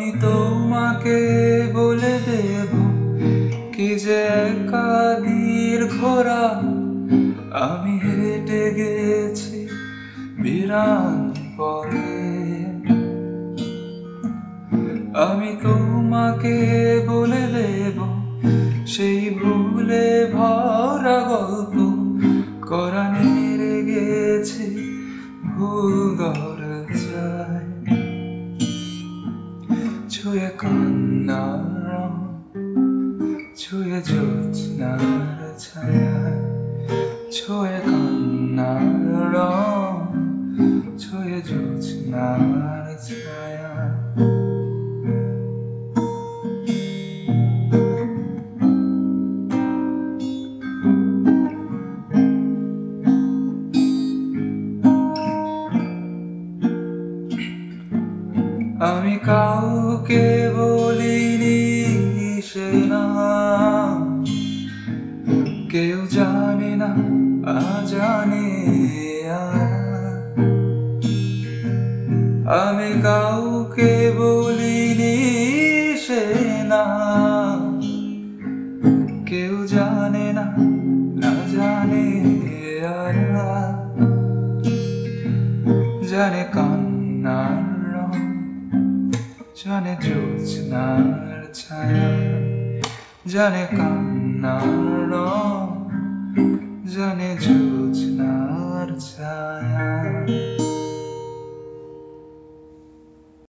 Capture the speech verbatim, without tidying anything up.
আমি তোমাকে বলে দেব কি যে একা দীর্ঘ রাত আমি হেঁটে গেছি বিরান পথে। আমি তোমাকে বলে দেব সেই ভুলে ভরা গল্প কোরআনে গেছি ভুল দরজায়। ছুঁয়ে কান্নার রং, ছুঁয়ে জ্যোৎস্নার ছায়া, ছুঁয়ে কান্নার রং, ছুঁয়ে জ্যোৎস্নার ছায়া। আমি কাউকে বলিনি সে নাম, কেউ জানে না আজানে আর। আমি কাউকে বলিনি সে নাম, কেউ জানে না না জানে আর। জানে কান্নার রং, জানে জ্যোৎস্নার ছায়া, জানে কান্নার রং, জানে জ্যোৎস্নার ছায়া।